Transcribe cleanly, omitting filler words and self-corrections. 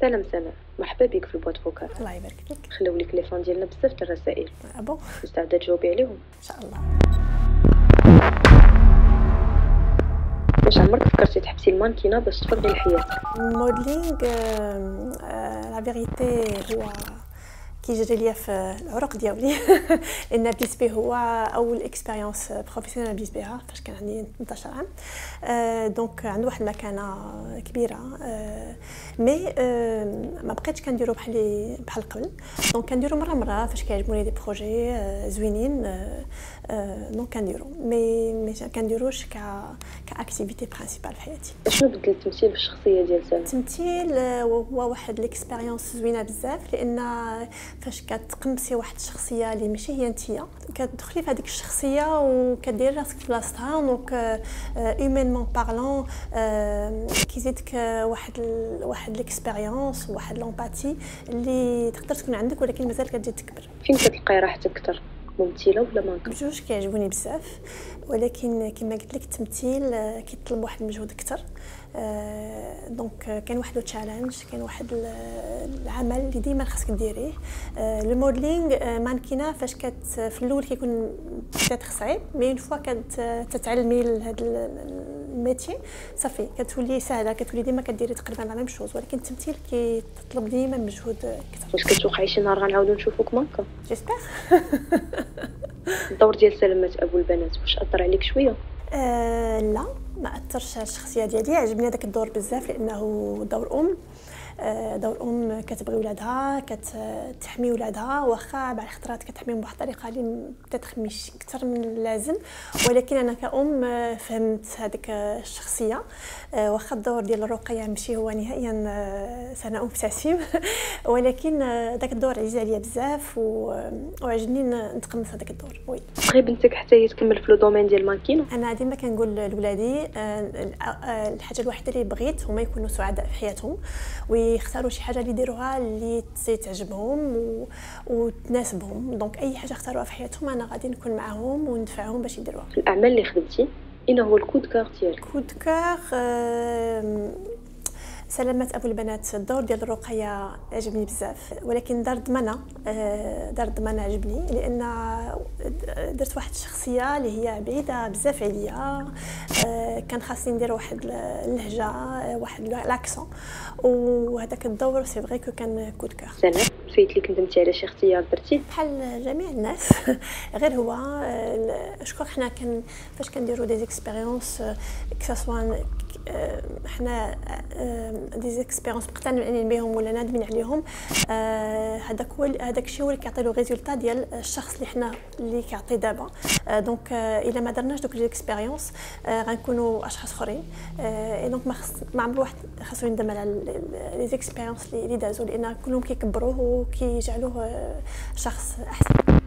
سلام سلام، مرحبا بك في البواد فوكال. الله يبارك فيك. خليو لي التليفون ديالنا بزاف د الرسائل. بون مستعده تجاوبي عليهم؟ ان شاء الله. واش عمرك فكرتي تحبسي المانكينه باش تفرغي لحياتك؟ موديلينغ لا فيغيتي هو كيجري ليا في العروق ديالي لان بالنسبه هو اول اكسبيريونس بروفيسيونيل بديت بها فاش كان عندي 18 عام. دونك عنده واحد المكانه كبيره، مي ما بقيتش كنديرو بحال قبل. دونك كنديرو مره فاش كيعجبوني دي بروجي زوينين، دونك كنديرو مي كنديروش كاكتيفيتي برينسيبال في حياتي. شنو بدل التمثيل في الشخصيه ديال سلمى؟ التمثيل هو واحد ليكسبيريونس زوينه بزاف، لان فاش كتقمصي واحد الشخصيه اللي ماشي هي نتيا كتدخلي في هذيك الشخصيه وكديري راسك في بلاصتها. دونك هيومينمون بارلون كيزيدك واحد ليكسبيريونس وواحد لومباتي اللي تقدر تكون عندك، ولكن مازال كتزيد تكبر. فين كتلقاي راحتك اكثر، ممثله ولا مانكا؟ بجوج كيعجبوني بزاف، ولكن كما قلت لك التمثيل كيطلب واحد المجهود اكثر. دونك كاين واحد تشالنج، كاين واحد العمل اللي ديما خاصك ديريه. لو موديلينغ مانكينه فاش في الاول كيكون بزاف صعيب، مي اون فوا كتتعلمي لهذا الميتي صافي كتولي سهله، كتولي ديما كديري تقريبا لا ميم شوز. ولكن التمثيل كيطلب ديما مجهود اكثر. واش كتوقعي شي نهار غنعاودو نشوفوك مانكا؟ جيسبر. الدور ديال سلمى ابو البنات واش اثر عليك شويه؟ لا ما اثرش على الشخصيه ديالي. عجبني هذاك الدور بزاف لانه دور كتبغي ولادها، كتحمي ولادها، واخا بعض الخطرات كتحميهم بواحد الطريقه اللي مش اكثر من اللازم، ولكن انا كأم فهمت هذيك الشخصيه. واخا الدور ديال الرقيه ماشي هو نهائيا سنه ابتسم ولكن داك الدور عزيز عليا بزاف وعجبني نتقمص هذاك الدور. وي تبغي بنتك حتى هي تكمل في لو دومين ديال المانكينه؟ انا ديما كنقول لولادي الحاجه الوحيده اللي بغيت هما يكونوا سعداء في حياتهم، ويختاروا شي حاجه اللي يديروها اللي تعجبهم وتناسبهم. دونك اي حاجه اختاروها في حياتهم انا غادي نكون معاهم وندفعهم باش يديروها. في الاعمال اللي خدمتي اين هو الكود كار ديالك؟ كود كار سلامة ابو البنات. الدور ديال الرقيه عجبني بزاف، ولكن دار الضمانه عجبني لان درت واحد الشخصيه اللي هي بعيده بزاف عليا. كان خاصني ندير واحد اللهجه، واحد لاكسون، وهذاك الدور سي فري كو كان كود كار. سلام، فايت لك ندمتي على شي اختيار درتي؟ بحال جميع الناس غير هو شكون حنا فاش كنديروا دي اكسبيريونس كسوا حنا دي زيكسبيريونس مقتنعين بهم ولا نادمين عليهم، هذاك الشيء هو اللي كيعطي له ريزولطا ديال الشخص اللي كيعطي دابا. دونك الا ما درناش دوك لي اكسبيريونس غنكونوا اشخاص اخرين. دونك ما عمر واحد خاصو يندم على لي زيكسبيريونس اللي دازو، لان كلهم كيكبروه وكيجعلوه شخص احسن.